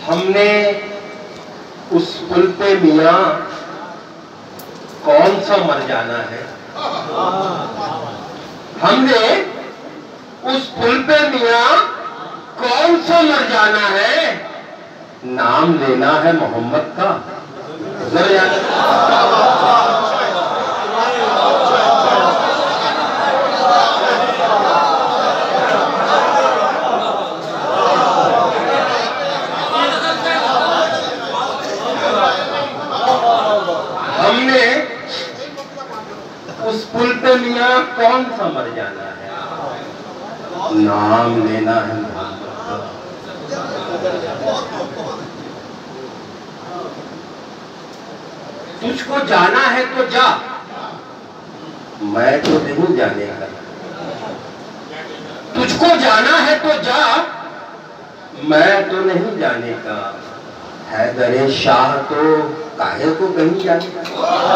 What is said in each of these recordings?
हमने उस पुल पे मियाँ कौन सा मर जाना है। हमने उस पुल पे मियाँ कौन सा मर जाना है। नाम लेना है मोहम्मद का, गुजर जाना। हमने उस पुल पे मियाँ कौन सा मर जाना है। नाम लेना है मोहम्मद का। तुझको जाना है तो जा, मैं तो नहीं जाने का। तुझको जाना है तो जा, मैं तो नहीं जाने का। हैदरे शाह तो काहे को कहीं जाने का।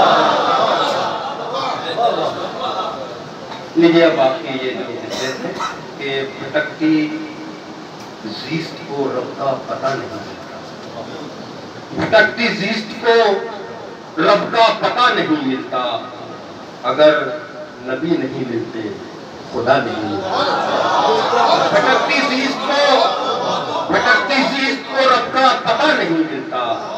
लीजिए अब आपकी ये जो विषय है कि भटकती ज़ीस्त को रब का पता नहीं मिलता। भटकती ज़ीस्त को रब का पता नहीं मिलता। अगर नबी नहीं मिलते खुदा नहीं मिलता। भटकती ज़ीस्त को रब का पता नहीं मिलता।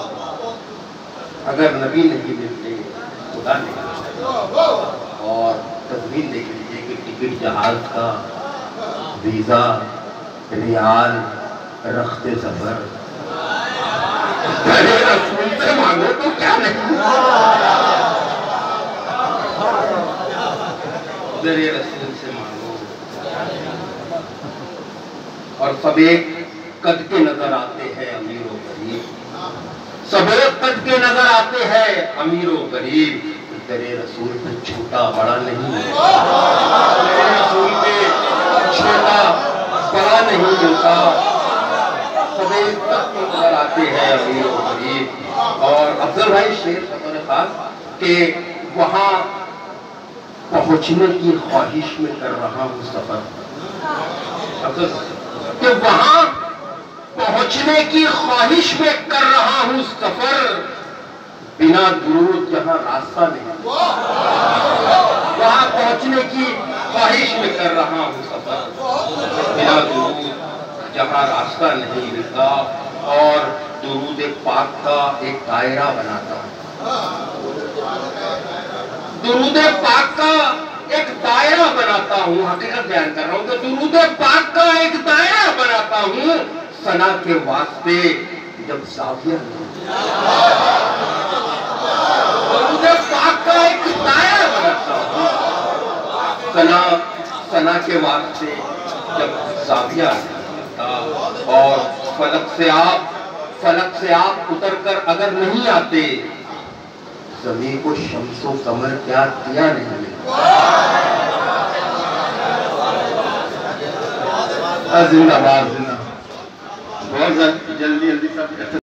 अगर नबी नहीं मिलते खुदा नहीं मिलता। और तस्वीर देख लीजिए कि टिकट जहाज का, वीजा, रियाल, रखते सफर। अरे रसूल से मांगो तो क्या नहीं। अरे रसूल से मांगो। और सब एक कद के नजर आते हैं अमीर और गरीब। सब एक कद के नजर आते हैं अमीर और गरीब। दरे रसूल पे छोटा बड़ा नहीं मिलता। दरे रसूल पे छोटा बड़ा नहीं मिलता। सब एक कद के नजर आते हैं अमीर और गरीब। और अफजल भाई शेर बतौर खास के वहां पहुंचने की ख्वाहिश में कर रहा हूं सफर। कि वहां पहुंचने की ख्वाहिश में कर रहा हूं सफर। बिना दुरूद जहां रास्ता नहीं, वहां पहुंचने की ख्वाहिश में कर रहा हूं सफर। बिना दुरूद जहां रास्ता नहीं मिलता। और दुरूद पाक का एक दायरा बनाता हूं। दुरूद पाक का एक दायरा बनाता हूं। हकीकत बयान कर रहा हूं कि दुरूद पाक का एक दायरा बनाता हूं। सना के वास्ते जब साफिया दुरूद पाक का एक दायरा बनाता हूं। सना के वास्ते जब साफिया और फलक से आप उतर कर अगर नहीं आते, ज़मीं को शम्सो कमर क्या किया नहीं मिलता। जिंदाबाद, जिंदाबाद। बहुत जल्दी सब